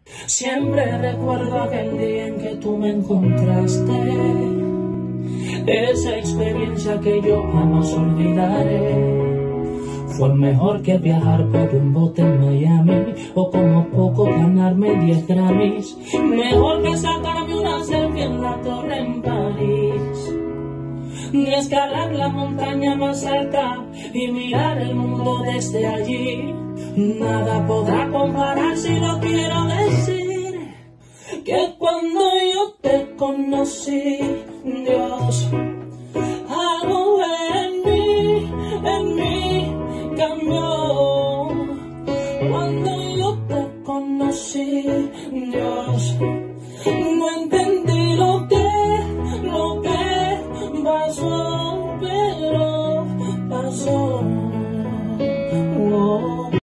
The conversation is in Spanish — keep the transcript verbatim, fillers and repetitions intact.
Siempre recuerdo aquel día en que tú me encontraste, esa experiencia que yo jamás olvidaré. Fue mejor que viajar por un bote en Miami, o como poco ganarme diez Grammys. Mejor que sacarme una selfie en la torre en París, ni escalar la montaña más alta y mirar el mundo desde allí. Nada podrá comparar, si lo quiero decir, que cuando yo te conocí, Dios, algo en mí, en mí cambió. Cuando yo te conocí, Dios, no entendí